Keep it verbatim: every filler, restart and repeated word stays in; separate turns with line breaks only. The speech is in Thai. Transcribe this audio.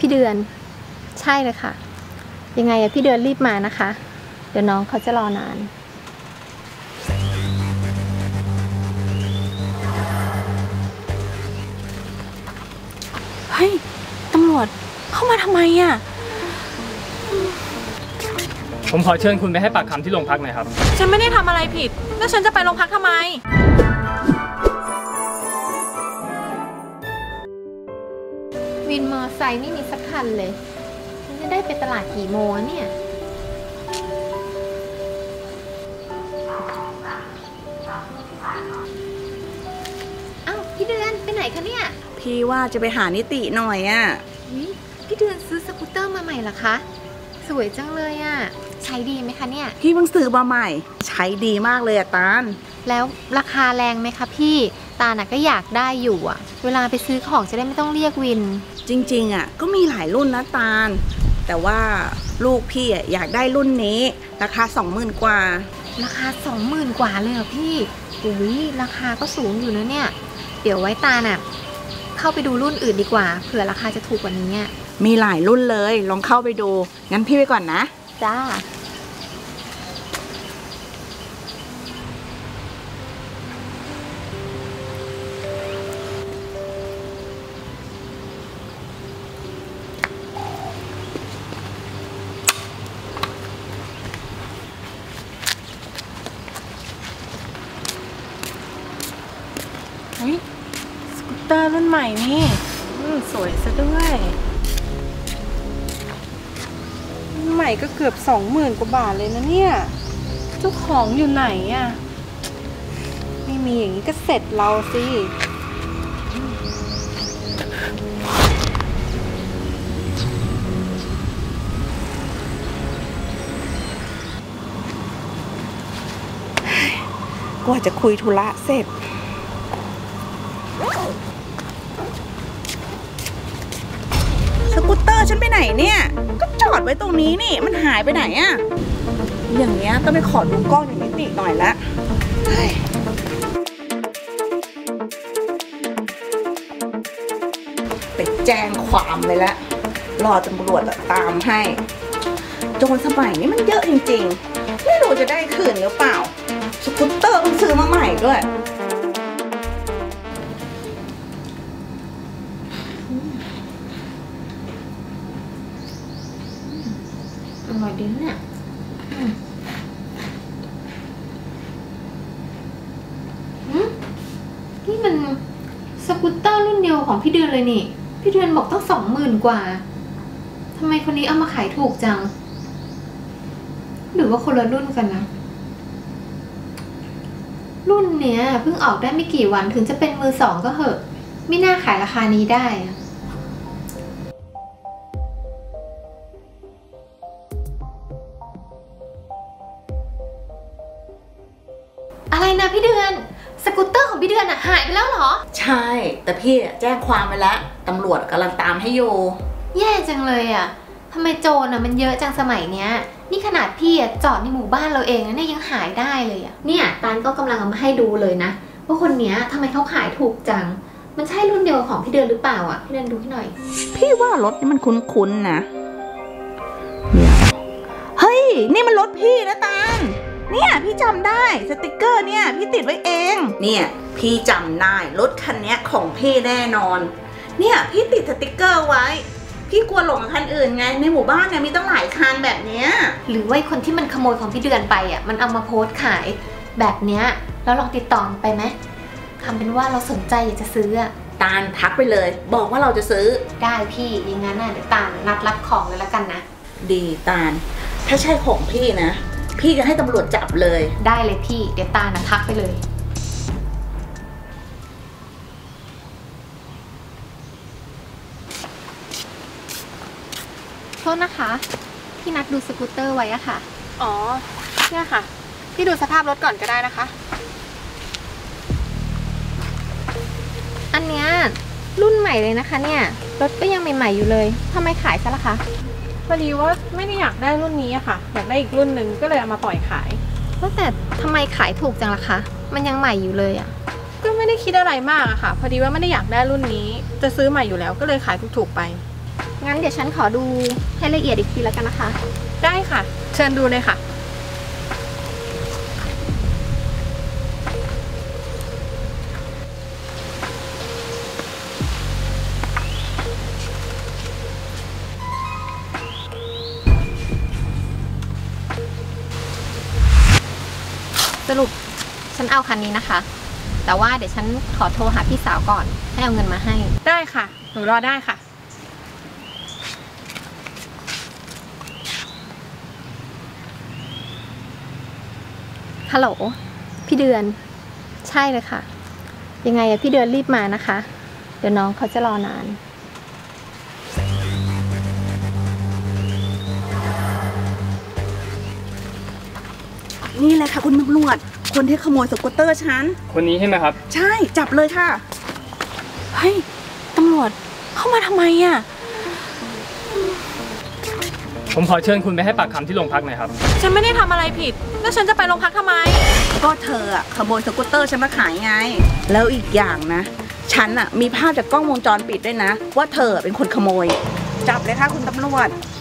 พี่เดือนใช่เลยค่ะยังไงอะพี่เดือนรีบมานะคะเดี๋ยวน้องเขาจะรอนาน
เฮ้ยตำรวจเข้ามาทำไมอ่ะ
ผมขอเชิญคุณไปให้ปากคำที่โรงพักหน่อยครับ
ฉันไม่ได้ทำอะไรผิดแล้วฉันจะไปโรงพักทำไม
วินมอไซค์ไม่มีสักคันเลยฉันจะได้ไปตลาดกี่โมงเนี่ยอ้าวพี่เดือนไปไหนคะเนี่ย
พี่ว่าจะไปหานิติหน่อยอ่ะ
พี่เดือนซื้อสกูตเตอร์มาใหม่เหรอคะสวยจังเลยอ่ะใช้ดีไหมคะเนี่ย
พี่เพิ่งซื้อมาใหม่ใช้ดีมากเลยอะตาล
แล้วราคาแรงไหมคะพี่ตาลก็อยากได้อยู่อ่ะเวลาไปซื้อของจะได้ไม่ต้องเรียกวิน
จริงๆอ่ะก็มีหลายรุ่นนะตาลแต่ว่าลูกพี่อ่ะอยากได้รุ่นนี้ราคาสองหมื่นกว่า
ราคาสองหมื่นกว่าเลยเหรอพี่อุ้ยราคาก็สูงอยู่นะเนี่ยเดี๋ยวไว้ตาลอ่ะเข้าไปดูรุ่นอื่นดีกว่าเผื่อราคาจะถูกกว่านี้
มีหลายรุ่นเลยลองเข้าไปดูงั้นพี่ไปก่อนนะ
จ้า
เฮ้ยสกูตเตอร์รุ่นใหม่นี่สวยซะด้วยรุ่นใหม่ก็เกือบสองหมื่นกว่าบาทเลยนะเนี่ยเจ้าของอยู่ไหนอ่ะไม่มีอย่างนี้ก็เสร็จเราสิ
กว่าจะคุยธุระเสร็จสกูตเตอร์ฉันไปไหนเนี่ยก็จอดไว้ตรงนี้นี่มันหายไปไหนอะอย่างเงี้ยต้องไปขอดูกล้องอย่างนิติหน่อยละไปแจ้งความเลยละรอตำรวจตามให้โจรสมัยนี้มันเยอะจริงๆไม่รู้จะได้คืนหรือเปล่าสกูตเตอร์ต้องซื้อมาใหม่ด้วย
อร่อยดีเนี่ยนี่มันสกูตเตอร์รุ่นเดียวของพี่เดือนเลยนี่พี่เดือนบอกต้องสองหมื่นกว่าทำไมคนนี้เอามาขายถูกจังหรือว่าคนละรุ่นกันนะรุ่นเนี้ยเพิ่งออกได้ไม่กี่วันถึงจะเป็นมือสองก็เหอะไม่น่าขายราคานี้ได้อะไรนะพี่เดือนสกูตเตอร์ของพี่เดือนอะหายไปแล้วเหรอ
ใช่แต่พี่แจ้งความไปแล้วตำรวจกำลังตามให้อยู่
แย่จังเลยอะทำไมโจรอะมันเยอะจังสมัยเนี้ยนี่ขนาดพี่อะจอดในหมู่บ้านเราเองนะเนี่ยยังหายได้เลยอะเนี่ยตาลก็กำลังเอามาให้ดูเลยนะว่าคนเนี้ยทำไมเขาขายถูกจังมันใช่รุ่นเดียวของพี่เดือนหรือเปล่าอะพี่เดือนดูให้หน่อย
พี่ว่ารถนี่มันคุ้นๆนะเฮ้ยนี่มันรถพี่นะตาลเนี่ยพี่จำได้สติกเกอร์เนี่ยพี่ติดไว้เองเนี่ยพี่จำได้รถคันนี้ของพี่แน่นอนเนี่ยพี่ติดสติกเกอร์ไว้พี่กลัวหลงคันอื่นไงในหมู่บ้านเนี่ยมีตั้งหลายคันแบบเนี้ย
หรือว่าคนที่มันขโมยของพี่เดือนไปอ่ะมันเอามาโพสต์ขายแบบเนี้ยแล้วลองติดต่อไปไหมทำเป็นว่าเราสนใจอยากจะซื้ออะ
ตาลทักไปเลยบอกว่าเราจะซื้อ
ได้พี่อย่างงั้นน่ะเดี๋ยวตาลนัดรับของเลยแล้วกันนะ
ดีตาลถ้าใช่ของพี่นะพี่จะให้ตำรวจจับเลย
ได้เลยพี่เดี๋ยวตาลนะทักไปเลยโทษนะคะพี่นัดดูสกูตเตอร์ไว้อะค่ะ
อ๋อเนี่ยค่ะพี่ดูสภาพรถก่อนก็ได้นะคะ
อันเนี้ยรุ่นใหม่เลยนะคะเนี่ยรถก็ยังใหม่ๆอยู่เลยทำไมขายซะล่ะคะ
พอดีว่าไม่ได้อยากได้รุ่นนี้อะค่ะอยากได้อีกรุ่นหนึ่งก็เลยเอามาปล่อยขาย
แต่ทำไมขายถูกจังล่ะคะมันยังใหม่อยู่เลยอะ
ก็ไม่ได้คิดอะไรมากอะค่ะพอดีว่าไม่ได้อยากได้รุ่นนี้จะซื้อใหม่อยู่แล้วก็เลยขายถูกๆไป
งั้นเดี๋ยวฉันขอดูให้ละเอียดอีกทีแล้วกันนะคะ
ได้ค่ะ เชิญดูเลยค่ะ
สรุปฉันเอาคันนี้นะคะ แต่ว่าเดี๋ยวฉันขอโทรหาพี่สาวก่อนให้เอาเงินมาให้
ได้ค่ะ หนูรอได้ค่ะ
ฮัลโหลพี่เดือนใช่เลยค่ะ ยังไงอะพี่เดือนรีบมานะคะ เดี๋ยวน้องเขาจะรอนาน
นี่แหละค่ะคุณตำรวจ คนที่ขโมยสกูตเตอร์ฉัน
คนนี้ใช่ไหมครับ
ใช่จับเลยค่ะ
เฮ้ย ตำรวจเข้ามาทำไมอ่ะ
ผมขอเชิญคุณไปให้ปากคำที่โรงพักหน่อยครับ
ฉันไม่ได้ทำอะไรผิด แล้วฉันจะไปโรงพักทำไม
ก็เธออะขโมยสกูตเตอร์ฉันมาขายไง แล้วอีกอย่างนะ ฉันอะมีภาพจากกล้องวงจรปิดด้วยนะ ว่าเธอเป็นคนขโมย จับเลยค่ะคุณตำรวจ